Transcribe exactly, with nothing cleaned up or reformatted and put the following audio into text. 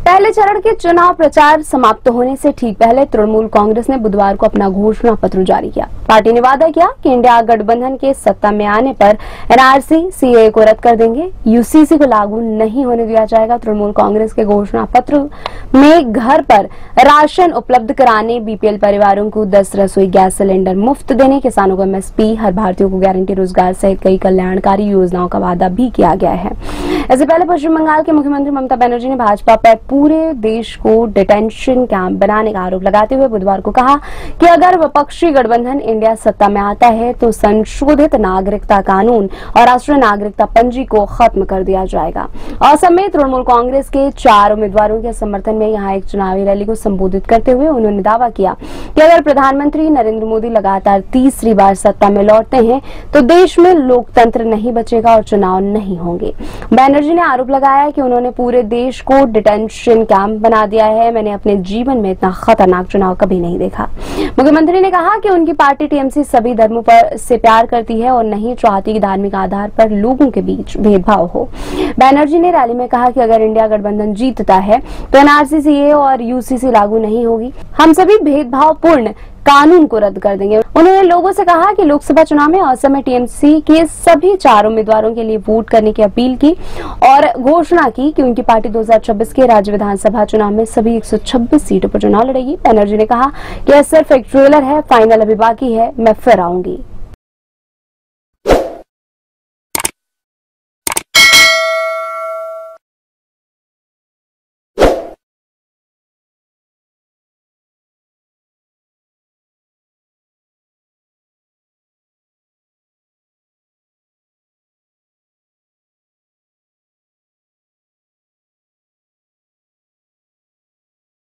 पहले चरण के चुनाव प्रचार समाप्त होने से ठीक पहले तृणमूल कांग्रेस ने बुधवार को अपना घोषणा पत्र जारी किया। पार्टी ने वादा किया कि इंडिया गठबंधन के सत्ता में आने पर एनआरसी, सीएए को रद्द कर देंगे, यूसीसी को लागू नहीं होने दिया जाएगा। तृणमूल कांग्रेस के घोषणा पत्र में घर पर राशन उपलब्ध कराने, बीपीएल परिवारों को दस रसोई गैस सिलेंडर मुफ्त देने, किसानों को एमएसपी, हर भारतीयों को गारंटी रोजगार सहित कई कल्याणकारी योजनाओं का वादा भी किया गया है। इससे पहले पश्चिम बंगाल के मुख्यमंत्री ममता बनर्जी ने भाजपा पर पूरे देश को डिटेंशन कैंप बनाने का आरोप लगाते हुए बुधवार को कहा कि अगर विपक्षी गठबंधन इंडिया सत्ता में आता है तो संशोधित नागरिकता कानून और राष्ट्रीय नागरिकता पंजी को खत्म कर दिया जाएगा। असम में तृणमूल कांग्रेस के चार उम्मीदवारों के समर्थन में यहां एक चुनावी रैली को संबोधित करते हुए उन्होंने दावा किया कि अगर प्रधानमंत्री नरेंद्र मोदी लगातार तीसरी बार सत्ता में लौटते हैं तो देश में लोकतंत्र नहीं बचेगा और चुनाव नहीं होंगे। बनर्जी ने आरोप लगाया कि उन्होंने पूरे देश को डिटेंशन कैंप बना दिया है। मैंने अपने जीवन में इतना खतरनाक चुनाव कभी नहीं देखा। मुख्यमंत्री ने कहा कि उनकी पार्टी टीएमसी सभी धर्मों पर से प्यार करती है और नहीं चाहती कि धार्मिक आधार पर लोगों के बीच भेदभाव हो। बनर्जी ने रैली में कहा कि अगर इंडिया गठबंधन जीतता है तो एनआरसी, सीएए और यूसीसी लागू नहीं होगी। हम सभी भेदभावपूर्ण कानून को रद्द कर देंगे। उन्होंने लोगों से कहा कि लोकसभा चुनाव में असम में टीएमसी के सभी चार उम्मीदवारों के लिए वोट करने की अपील की और घोषणा की कि उनकी पार्टी दो हज़ार छब्बीस के राज्य विधानसभा चुनाव में सभी एक सौ छब्बीस सीटों पर चुनाव लड़ेगी। बनर्जी ने कहा कि यह सिर्फ एक ट्रेलर है, फाइनल अभी बाकी है, मैं फिर आऊंगी।